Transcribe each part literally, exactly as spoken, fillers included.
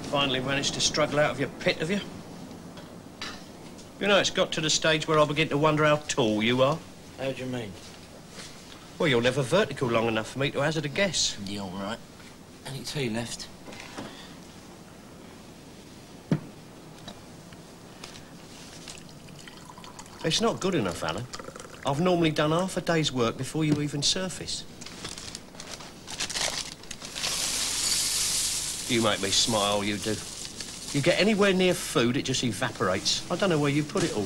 Finally managed to struggle out of your pit, have you? You know, it's got to the stage where I begin to wonder how tall you are. How do you mean? Well, you're never vertical long enough for me to hazard a guess. Yeah, all right. Only two left. It's not good enough, Alan. I've normally done half a day's work before you even surface. You make me smile, you do. You get anywhere near food, it just evaporates. I don't know where you put it all.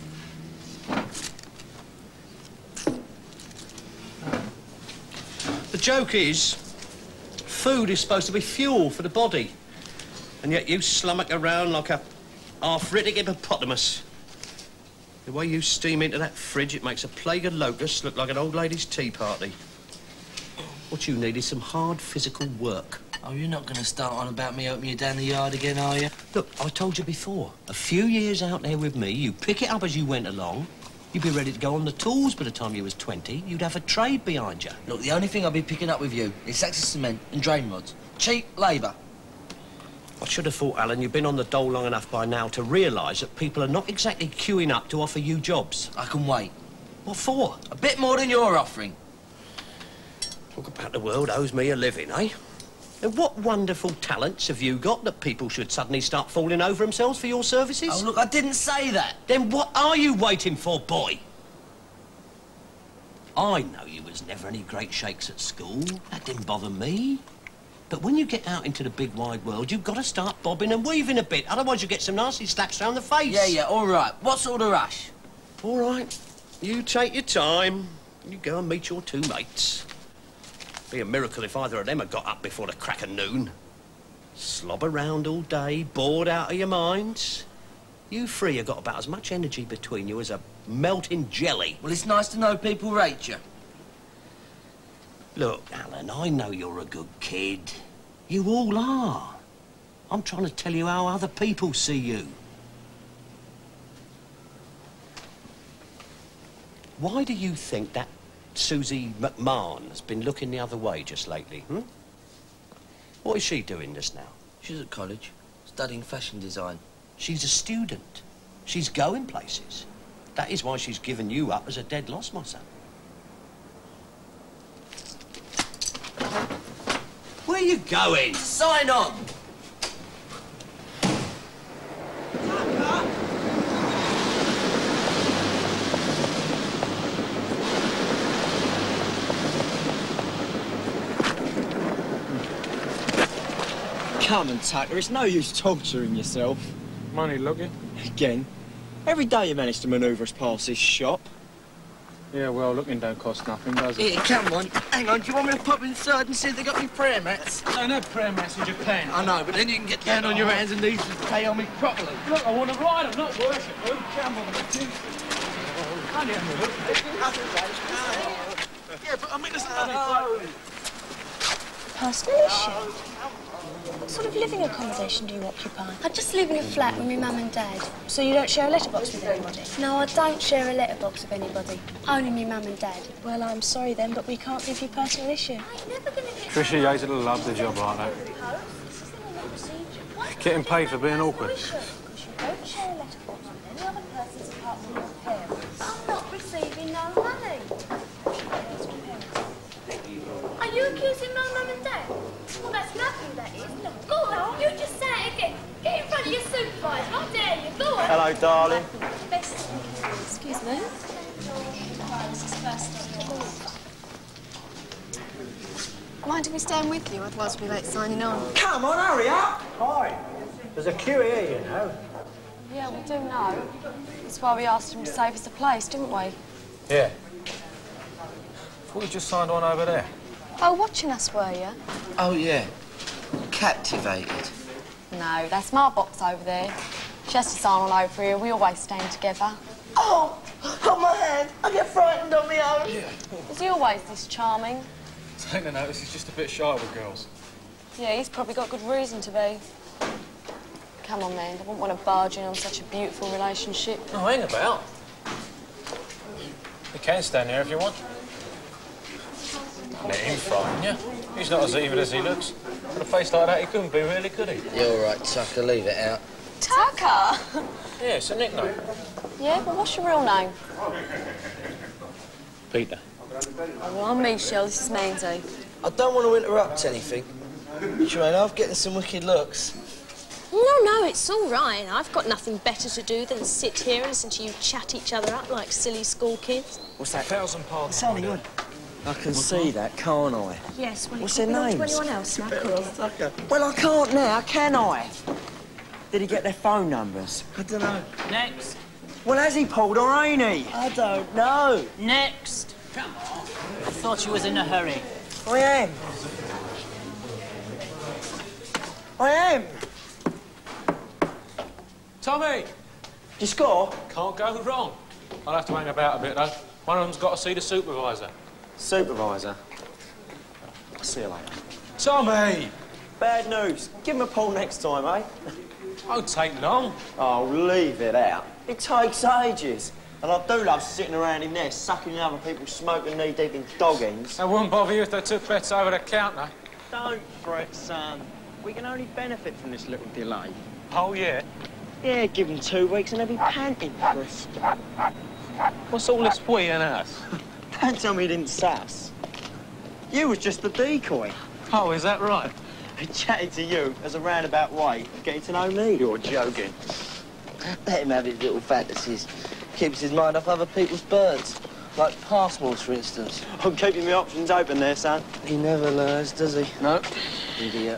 The joke is, food is supposed to be fuel for the body. And yet you slummock around like a arthritic hippopotamus. The way you steam into that fridge, it makes a plague of locusts look like an old lady's tea party. What you need is some hard physical work. Oh, you're not going to start on about me opening you down the yard again, are you? Look, I told you before, a few years out there with me, you pick it up as you went along, you'd be ready to go on the tools by the time you was twenty, you'd have a trade behind you. Look, the only thing I'll be picking up with you is sacks of cement and drain rods. Cheap labour. I should have thought, Alan, you've been on the dole long enough by now to realise that people are not exactly queuing up to offer you jobs. I can wait. What for? A bit more than you're offering. Talk about the world owes me a living, eh? And what wonderful talents have you got that people should suddenly start falling over themselves for your services? Oh, look, I didn't say that. Then what are you waiting for, boy? I know you was never any great shakes at school. That didn't bother me. But when you get out into the big wide world, you've got to start bobbing and weaving a bit. Otherwise you get some nasty slaps round the face. Yeah, yeah, all right. What sort of rush? All right. You take your time. You go and meet your two mates. Be a miracle if either of them had got up before the crack of noon. Slob around all day, bored out of your minds. You three have got about as much energy between you as a melting jelly. Well, it's nice to know people rate you. Look, Alan, I know you're a good kid. You all are. I'm trying to tell you how other people see you. Why do you think that Susie McMahon has been looking the other way just lately, hmm? What is she doing just now? She's at college, studying fashion design. She's a student. She's going places. That is why she's given you up as a dead loss, my son. Where are you going? Sign on! Come on, Tucker, it's no use torturing yourself. Money looking? Again. Every day you manage to manoeuvre us past this shop. Yeah, well, looking don't cost nothing, does it? Here, come on. Hang on, do you want me to pop inside and see if they got any prayer mats? No, no prayer mats in Japan. I know, but then you can get down on your hands and knees and pray on me properly. Look, I want to ride them, not worship them. Come on, I need to look. Yeah, but I mean, there's nothing. Personal issue? What sort of living accommodation do you occupy? I just live in a flat with my mum and dad. So you don't share a letterbox with anybody? No, I don't share a letterbox with anybody. Only my mum and dad. Well, I'm sorry then, but we can't give you personal issue. Tricia Yates would love the job like that. Getting paid for being awkward. Because you don't share a letterbox with any other persons apart from your parents. I'm not receiving no money. Are you accusing my mum and dad? Well, that's nothing, that is. Go on, you just say it again. Get in front of your supervisor. How dare you? Go on. Hello, darling. Excuse me. This is first. Mind if we stay with you? Otherwise we'll be late signing on. Come on, hurry up! Hi. There's a queue here, you know. Yeah, we do know. That's why we asked him to save us a place, didn't we? Yeah. Thought you just signed one over there. Oh, watching us, were you? Oh, yeah. Captivated. No, that's my box over there. She has to sign on over here. We always stand together. Oh, hold my hand. I get frightened on my own. Yeah. Is he always this charming? Take the notice, he's just a bit shy with girls. Yeah, he's probably got good reason to be. Come on, then. I wouldn't want to barge in on such a beautiful relationship. Oh, hang about. You can stand there if you want. Let him frighten you. He's not as evil as he looks. With a face like that, he couldn't be, really, could he? You're all right, Tucker. Leave it out. Tucker? Yeah, it's a nickname. Yeah, well, what's your real name? Peter. Oh, well, I'm Michelle. This is Mandy. I don't want to interrupt anything. Tremaine, I'm getting some wicked looks. No, no, it's all right. I've got nothing better to do than sit here and listen to you chat each other up like silly school kids. What's that? Thousand pardons. It's only good. I can see that, can't I? Yes, well, What's it their could be names? to anyone else, Mac. Well, I can't now, can I? Did he get their phone numbers? I don't know. Next. Well, has he, Paul, or ain't he? I don't know. Next. Come on. I thought you was in a hurry. I am. I am. Tommy! You score? Can't go wrong. I'll have to hang about a bit, though. One of them's got to see the supervisor. Supervisor. I'll see you later. Tommy! Bad news. Give him a pull next time, eh? Won't take long. Oh, leave it out. It takes ages. And I do love sitting around in there, sucking other people's smoking knee-deep in doggins. That wouldn't bother you if they took bets over the counter. Don't fret, son. We can only benefit from this little delay. Oh, yeah? Yeah, give them two weeks and they'll be panting for us. What's all this we and us? Don't tell me you didn't sass. You was just the decoy. Oh, is that right? I chatted to you as a roundabout way of getting to know me. You're joking. Let him have his little fantasies. Keeps his mind off other people's birds. Like Passmore's, for instance. I'm keeping my options open there, son. He never learns, does he? No. Idiot.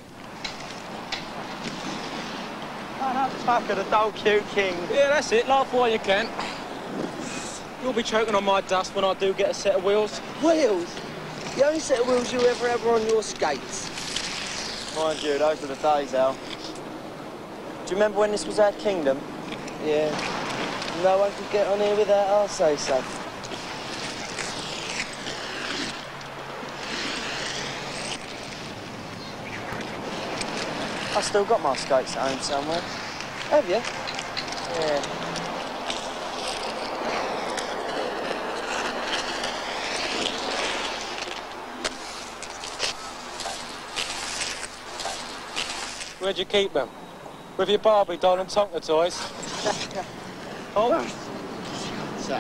Oh, that fucker, the dull cute king. Yeah, that's it. Laugh while you can. You'll be choking on my dust when I do get a set of wheels. Wheels? The only set of wheels you ever have are on your skates. Mind you, those were the days, Al. Do you remember when this was our kingdom? Yeah. No one could get on here without our say-so. I still got my skates at home somewhere. Have you? Yeah. Where'd you keep them? With your Barbie doll and Tonka toys? Oh. So.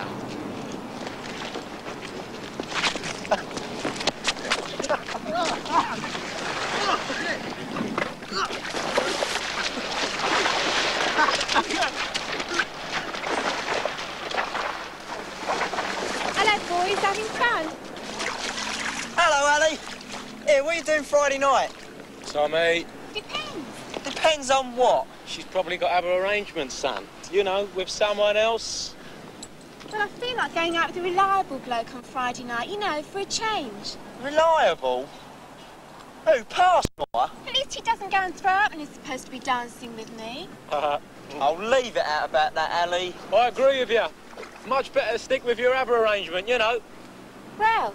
Hello, boys. Having fun? Hello, Ali. Here, what are you doing Friday night? Tommy. Depends. Depends on what. She's probably got other arrangements, son. You know, with someone else. Well, I feel like going out with a reliable bloke on Friday night, you know, for a change. Reliable? Who, Passmore? At least he doesn't go and throw up when he's supposed to be dancing with me. I'll leave it out about that, Ali. I agree with you. Much better to stick with your other arrangement, you know. Ralph?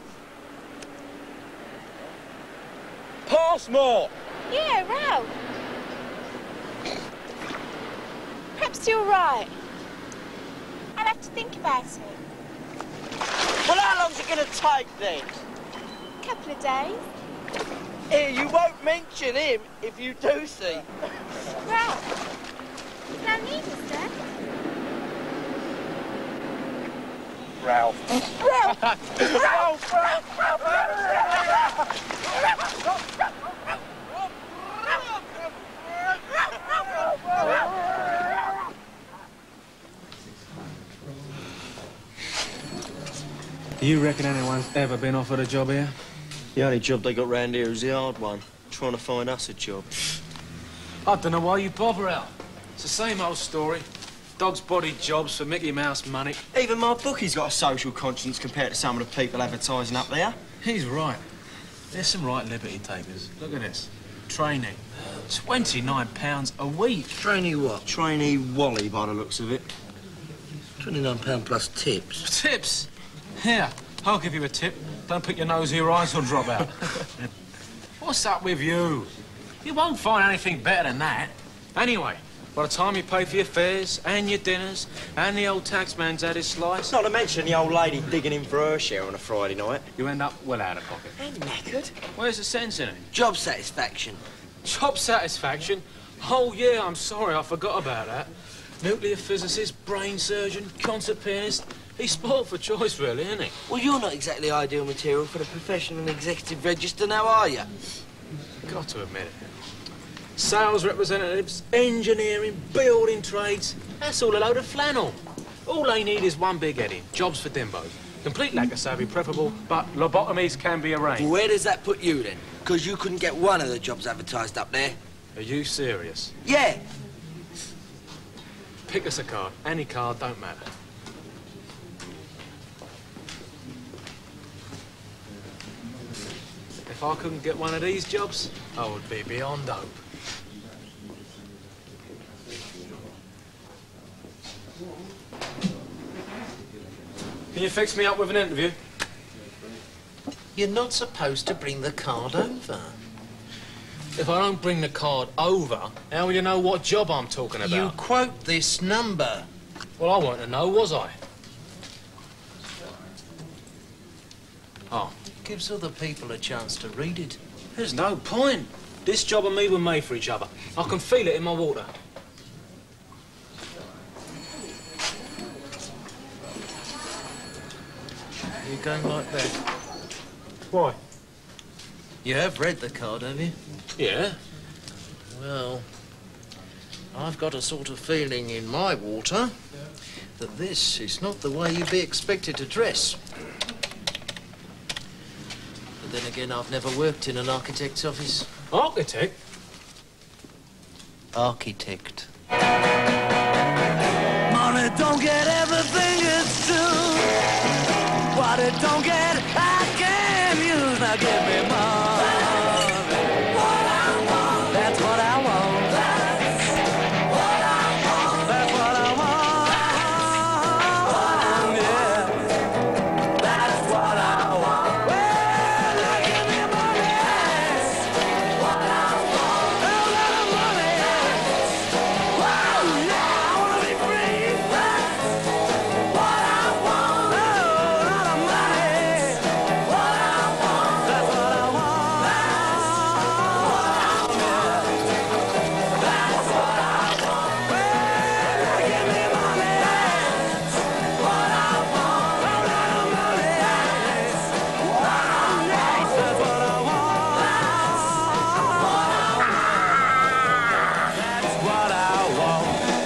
Passmore! Yeah, Ralph. Perhaps you're right. I'll have to think about it. Well, how long's it going to take, then? A couple of days. Here, you won't mention him if you do see. Ralph. No need, mister. Ralph. Ralph! Ralph! Ralph! Do you reckon anyone's ever been offered a job here? The only job they got round here is the hard one. Trying to find us a job. I don't know why you bother, Al. It's the same old story. Dog's-bodied jobs for Mickey Mouse money. Even my bookie's got a social conscience compared to some of the people advertising up there. He's right. There's some right liberty takers. Look at this. Trainee. twenty-nine pounds a week. Trainee what? Trainee Wally, by the looks of it. twenty-nine pounds plus tips. Tips? Here, I'll give you a tip. Don't put your nose here, your eyes will drop out. What's up with you? You won't find anything better than that. Anyway, by the time you pay for your fares and your dinners and the old taxman's had his slice, Not to mention the old lady digging in for her share on a Friday night. you end up well out of pocket. I'm knackered. Where's the sense in it? Job satisfaction. Job satisfaction? Oh, yeah, I'm sorry, I forgot about that. Nuclear physicist, brain surgeon, concert pianist. He's spoilt for choice, really, isn't he? Well, you're not exactly ideal material for the professional and executive register now, are you? Got to admit it. Sales representatives, engineering, building trades. That's all a load of flannel. All they need is one big heading. Jobs for dimbos. Complete lack of savvy preferable, but lobotomies can be arranged. Where does that put you, then? Because you couldn't get one of the jobs advertised up there. Are you serious? Yeah. Pick us a card. Any card, don't matter. If I couldn't get one of these jobs, I would be beyond hope. Can you fix me up with an interview? You're not supposed to bring the card over. If I don't bring the card over, how will you know what job I'm talking about? You quote this number. Well, I wanted to know, was I? Oh. Gives other people a chance to read it. There's no point. This job and me were made for each other. I can feel it in my water. You're going like that. Why? You have read the card, have you? Yeah. Well, I've got a sort of feeling in my water that this is not the way you'd be expected to dress. But then again, I've never worked in an architect's office. Architect? Architect. Money don't get everything it's due. What it don't get, I can use. Now give me money. What I want. That's what I want. That's what I want. That's what I want. Yeah. That's what I want. Well, now give me money. That's what I want. A lot of money. Wow, yeah, I wanna be free. That's what I want. A lot of money. What I want. That's what I want. That's what I want. That's what I want. Well, now give me money. That's what I want. A lot of money. That's what I want. That's what I want. That's what I want.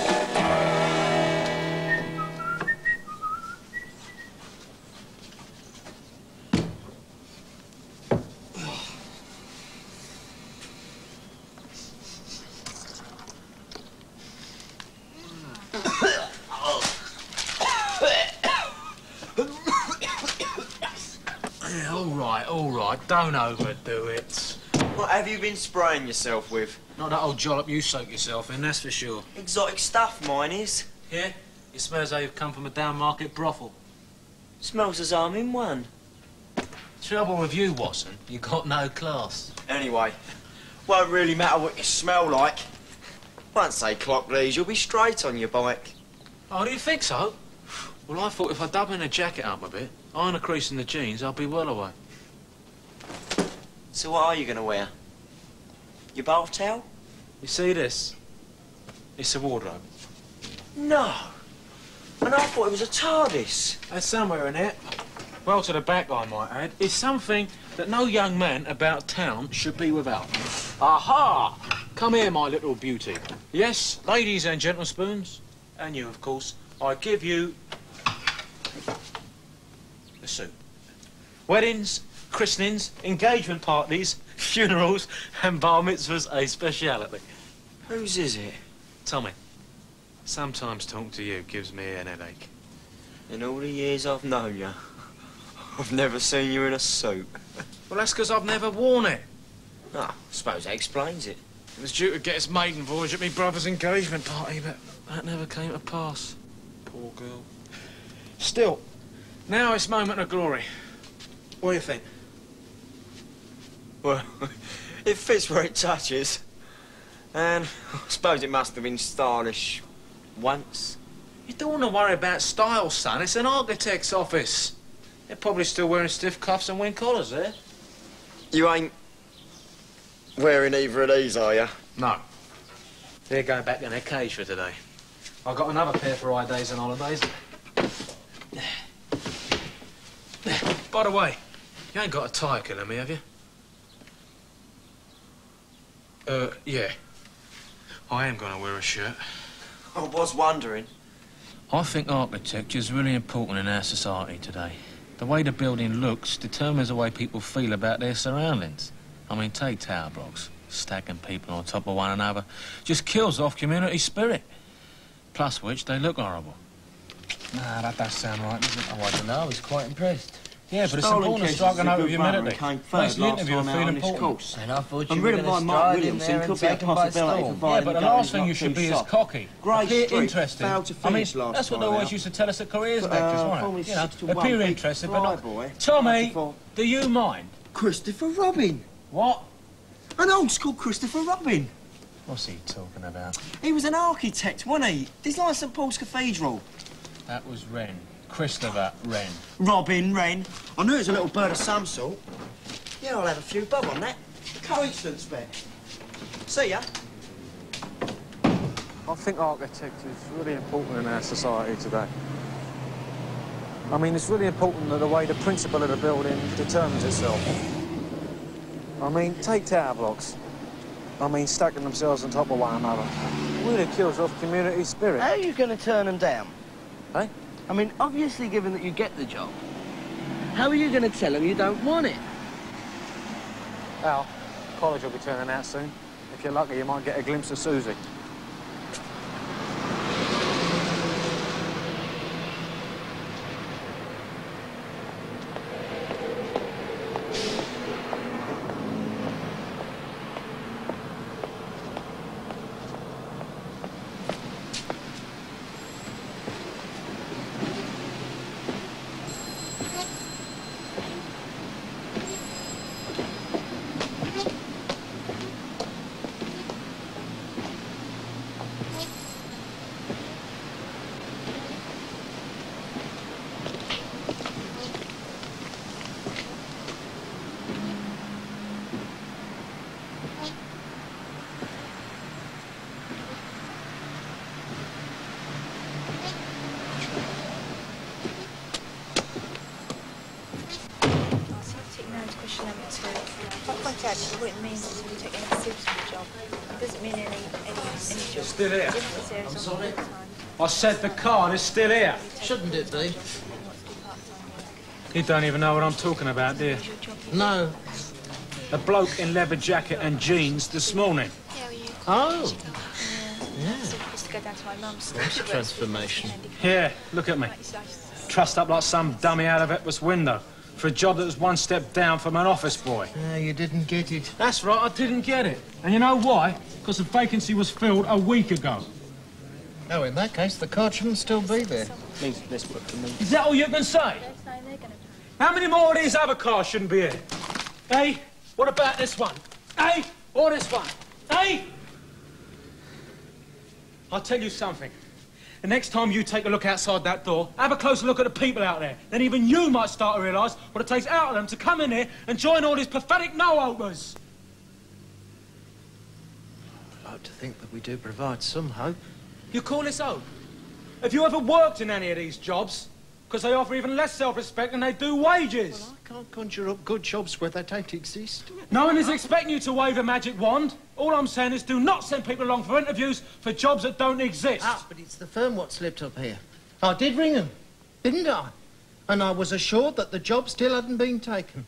Yeah, all right, all right. Don't overdo it. What have you been spraying yourself with? Not that old jollop you soak yourself in, that's for sure. Exotic stuff, mine is. Yeah? It smells like you've come from a down-market brothel. Smells as I'm in one. Trouble with you, Watson, you got no class. Anyway, won't really matter what you smell like. Once they clock these, you'll be straight on your bike. Oh, do you think so? Well, I thought if I dub in the jacket up a bit, iron a crease in the jeans, I'll be well away. So what are you going to wear? Your bath towel? You see this? It's a wardrobe. No. And I thought it was a TARDIS. That's somewhere in it. Well, to the back, I might add, is something that no young man about town should be without. Aha! Come here, my little beauty. Yes, ladies and gentle spoons, and you, of course, I give you the suit. Weddings, christenings, engagement parties, funerals, and bar mitzvahs a speciality. Whose is it? Tommy, sometimes talking to you gives me an headache. In all the years I've known you, I've never seen you in a suit. Well, that's because I've never worn it. Ah, I suppose that explains it. It was due to get its maiden voyage at my brother's engagement party, but that never came to pass. Poor girl. Still, now it's moment of glory. What do you think? Well, it fits where it touches. And I suppose it must have been stylish once. You don't want to worry about style, son. It's an architect's office. They're probably still wearing stiff cuffs and wing collars there. You ain't wearing either of these, are you? No. They're going back in their cage for today. I've got another pair for I days and holidays. By the way, you ain't got a tie killing me, have you? Uh, yeah. I am going to wear a shirt. I was wondering. I think architecture's really important in our society today. The way the building looks determines the way people feel about their surroundings. I mean, take tower blocks. Stacking people on top of one another just kills off community spirit. Plus which, they look horrible. Nah, that does sound right, doesn't it? Oh, I don't know. I was quite impressed. Yeah, but it's Stolen important to Kisses strike is a a note good of runner humility. and came Makes third the last interview time feel out on this important. course. And I thought I'm you were rid of going to my Mark stride in Williamson. there Could and be a take 'em by possibility storm. for Violet Yeah, but the going last is thing not you should too be is soft. cocky. Grey Appear Street interested. failed to I mean, finish last that's what they time always out. used to tell us at careers Uh, lectures, wasn't formerly it? You know, six to one, appear big interested, but not... Flyboy. Tommy, ninety-four. do you mind? Christopher Robin. What? An old school Christopher Robin. What's he talking about? He was an architect, wasn't he? Designed St Paul's Cathedral. That was Wren. Christopher Wren. Robin Wren. I knew it was a little bird of some sort. Yeah, I'll have a few bob on that. Coincidence, bet. See ya. I think architecture is really important in our society today. I mean, it's really important that the way the principle of the building determines itself. I mean, take tower blocks. I mean, stacking themselves on top of one another. Really kills off community spirit. How are you going to turn them down? Eh? I mean, obviously, given that you get the job, how are you going to tell them you don't want it? Al, college will be turning out soon. If you're lucky, you might get a glimpse of Susie. Question number two. What contract what it means to take any serious job? It doesn't mean any any any job. Still here. I'm sorry. I said the card is still here. Shouldn't it be? You don't even know what I'm talking about, do you? No. A bloke in leather jacket and jeans this morning. How are you? Oh. Yeah. So just to go down to my mum's. That's a transformation. Here, look at me. Trussed up like some dummy out of Epworth's window for a job that was one step down from an office boy. No, you didn't get it. That's right, I didn't get it. And you know why? Because the vacancy was filled a week ago. Oh, in that case, the card shouldn't still be there. Please, this book for me. Is that all you can say? How many more of these other cars shouldn't be here? Hey, what about this one? Hey, or this one? Hey! I'll tell you something. The next time you take a look outside that door, have a closer look at the people out there. Then even you might start to realise what it takes out of them to come in here and join all these pathetic no-hopers. I'd like to think that we do provide some hope. You call this hope? Have you ever worked in any of these jobs? Because they offer even less self-respect than they do wages. Well, I can't conjure up good jobs where they don't exist. No one is expecting you to wave a magic wand. All I'm saying is do not send people along for interviews for jobs that don't exist. Ah, but it's the firm what slipped up here. I did ring them, didn't I? And I was assured that the job still hadn't been taken.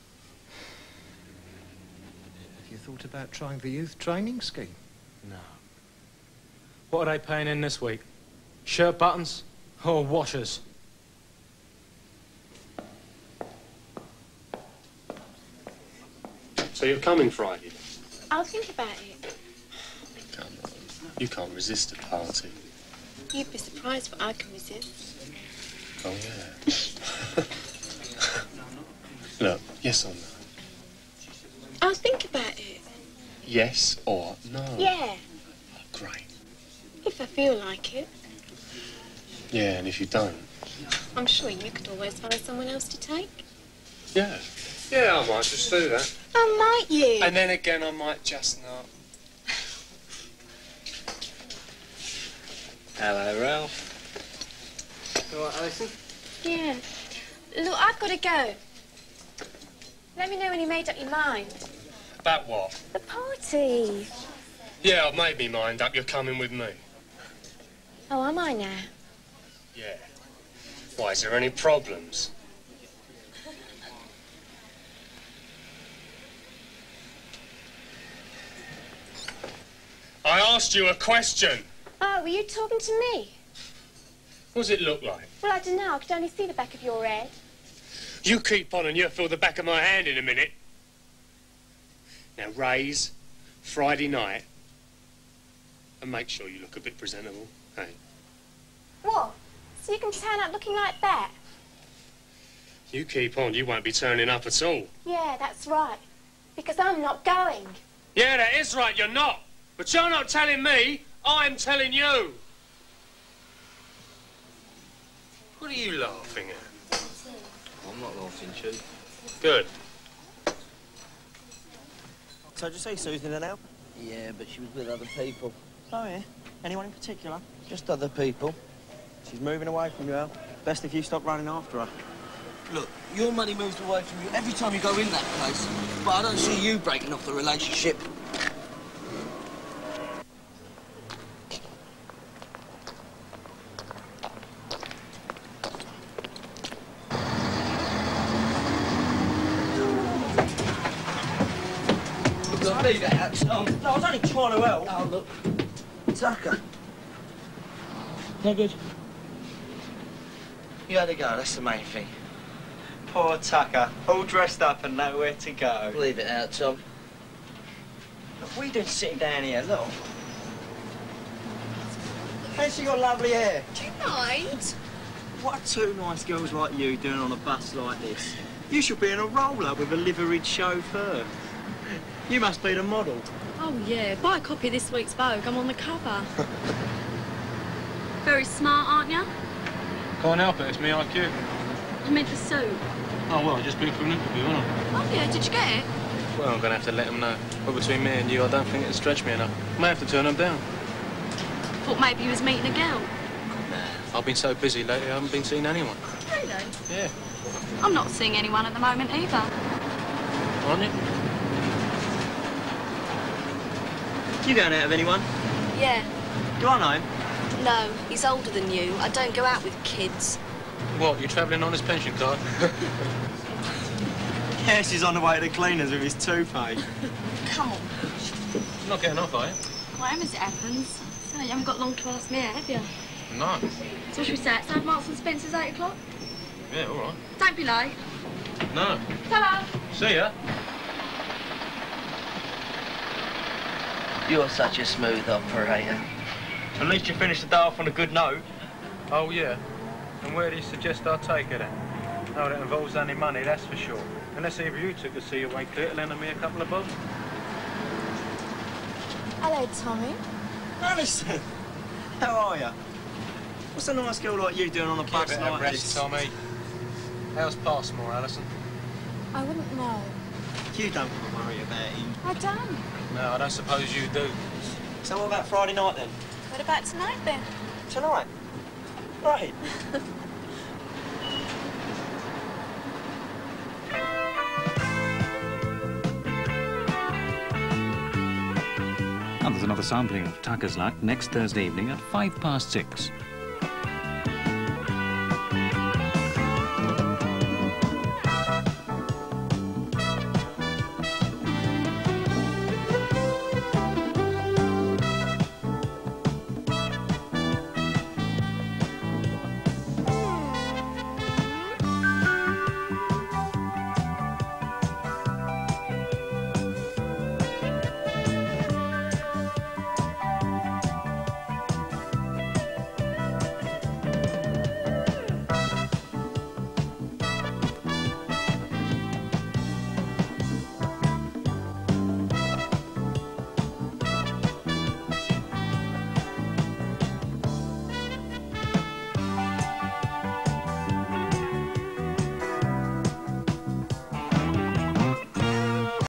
Have you thought about trying the youth training scheme? No. What are they paying in this week? Shirt buttons or washers? So you're coming Friday? I'll think about it. Come on. You can't resist a party. You'd be surprised what I can resist. Oh, yeah. Look, yes or no? I'll think about it. Yes or no? Yeah. Oh, great. If I feel like it. Yeah, and if you don't? I'm sure you could always find someone else to take. Yeah. Yeah, I might just do that. Oh, might you? And then again, I might just not. Hello, Ralph. You all right, Alison? Yeah. Look, I've got to go. Let me know when you made up your mind. About what? The party. Yeah, I've made me mind up. You're coming with me. Oh, am I now? Yeah. Why, is there any problems? I asked you a question. Oh, were you talking to me? What does it look like? Well, I don't know. I could only see the back of your head. You keep on and you'll feel the back of my hand in a minute. Now, raise Friday night and make sure you look a bit presentable, hey? What? So you can turn up looking like that? You keep on, you won't be turning up at all. Yeah, that's right. Because I'm not going. Yeah, that is right, you're not. But you're not telling me, I'm telling you. What are you laughing at? I'm not laughing, Chief. Good. So did you see Susan and Elle? Yeah, but she was with other people. Oh, yeah? Anyone in particular? Just other people. She's moving away from you, Elle. Best if you stop running after her. Look, your money moves away from you every time you go in that place, but I don't see you breaking off the relationship. Look, leave it out, Tom. No, I was only trying to help. Oh, look. Tucker. No good. You had to go, that's the main thing. Poor Tucker, all dressed up and nowhere to go. Leave it out, Tom. Look, what are you doing sitting down here? Look. Hey, she got lovely hair. Do you mind? What are two nice girls like you doing on a bus like this? You should be in a roller with a liveried chauffeur. You must be the model. Oh, yeah. Buy a copy of this week's Vogue. I'm on the cover. Very smart, aren't you? Can't help it, it's me I Q. I meant the suit. Oh, well, I've just been for an interview, haven't I? Oh, yeah. Did you get it? Well, I'm going to have to let them know. But between me and you, I don't think it'll stretch me enough. May have to turn them down. Thought maybe you was meeting a girl. Nah, I've been so busy lately, I haven't been seeing anyone. Really? Yeah. I'm not seeing anyone at the moment either. Aren't you? You going out with anyone? Yeah. Do I know him? No, he's older than you. I don't go out with kids. What, you travelling on his pension card? Yeah, she's on the way to the cleaners with his toupee. Come on. You're not getting off, are you? Well, I am as it happens. So you haven't got long to ask me out, have you? No. So should we say outside Marks and Spencer's eight o'clock? Yeah, all right. Don't be late. No. Ta-ra. See ya. You're such a smooth operator. At least you finished the day off on a good note. Oh, yeah? And where do you suggest I take her then? No, that involves any money, that's for sure. Unless either you took the sea away clear to lend me a couple of bob. Hello, Tommy. Alison, how are you? What's a nice girl like you doing on a Give bus it like a rest, this? Tommy. How's Passmore, Alison? I wouldn't know. You don't want to worry about him. I don't. No, I don't suppose you do. So what about Friday night then? What about tonight then? Tonight? Right. And there's another sampling of Tucker's Luck next Thursday evening at five past six.